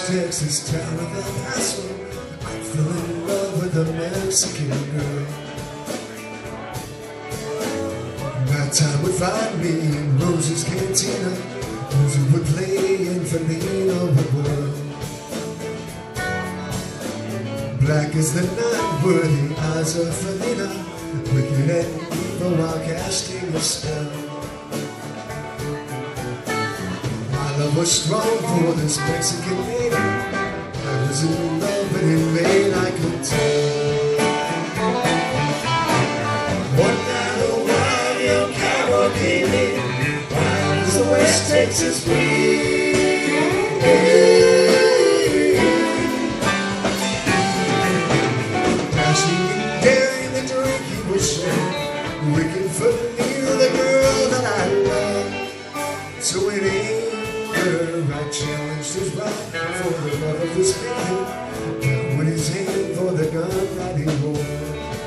Texas town of El Paso, I fell in love with a Mexican girl. That time would find me in Rose's Cantina. Rosie would play and Felina would whirl. Black as the night were the eyes of Felina, wicked and evil while casting a spell. My love was strong for this Mexican lady. I was in love but in vain, I could tell. One night a wild young cowboy came in, wild as the West Texas breeze. Dashing and daring, the drink he was sharing, wicked for near the girl that I love. So in anger I challenged his right for the love of this man, down with his hand for the gun that he wore.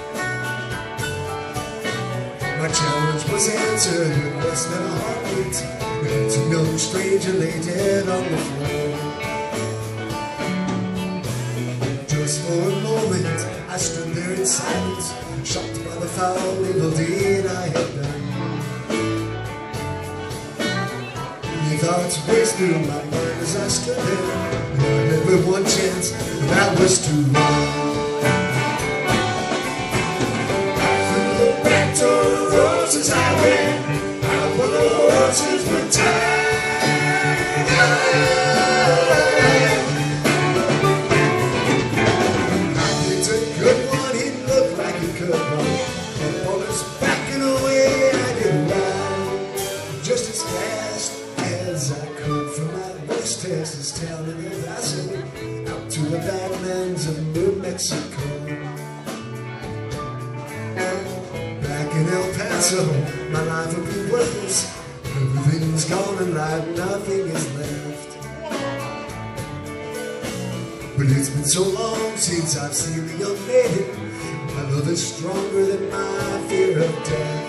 My challenge was answered with less than a heartbeat, and a young stranger lay dead on the floor. Just for a moment I stood there in silence, shocked by the foul evil deed I had done. Thoughts raced through my mind as I stood there, and I had but one chance, and that was to run. Through the back door of Roses I ran, out where the horses were tied. I picked a good one, he looked like he could run. The bullets backing away, I did ride just as fast as I could from that West Texas town in El Paso out to the badlands of New Mexico. Back in El Paso, my life would be worthless. Everything's gone in life, nothing is left. But it's been so long since I've seen the young lady. My love is stronger than my fear of death.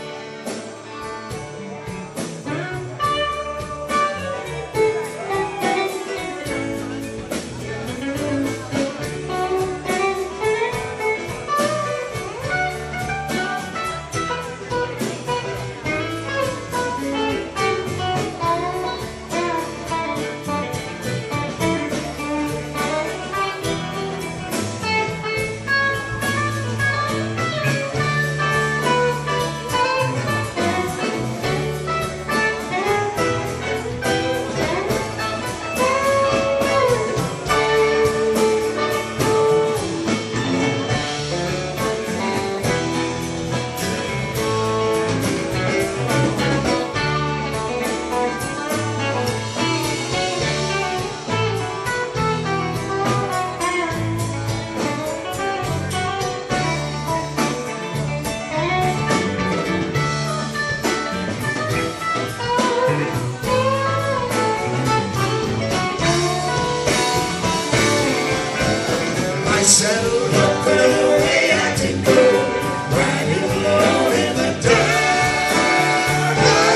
I settled up and away I did go, riding alone in the dark.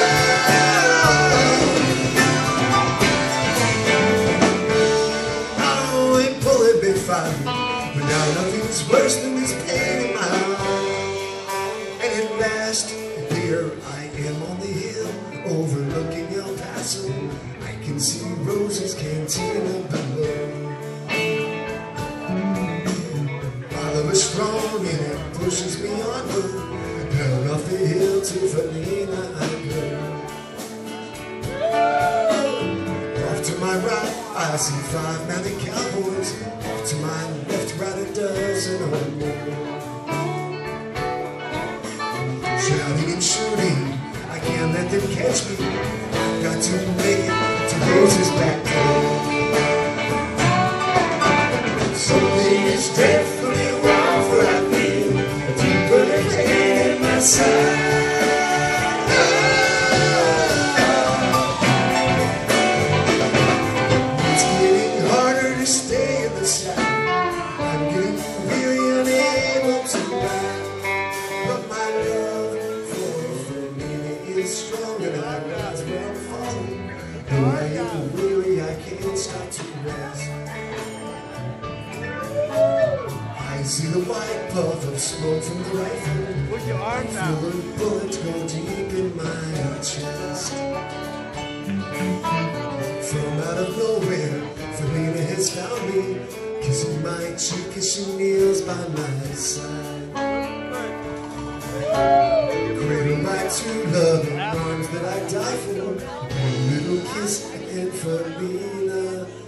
Oh, a bullet bit fine, but now nothing's worse than this pain in my heart. And at last, here I am on the hill, overlooking El Paso. I can see Rose's Cantina below. Love is strong and it pushes me onward, down off the hill to Felina I go. Off to my right I see 5 mounted cowboys, off to my left right a dozen or more. Shouting and shooting, I can't let them catch me. I've got to make it to Rose's back door. Something is dreadfully wrong, for I feel a deeper pain in my side. It's getting harder to stay in the saddle. I'm getting weary, unable to ride. But my love for me is strong, and I rise where I'm falling. Though I am weary, I can't stop to rest. see the white puff of smoke from the rifle. Put your arms I out. feel the bullets go deep in my chest. From out of nowhere, Felina has found me, kissing my cheek as she kneels by my side. Cradle my true love in arms that I die for. A little kiss and Felina.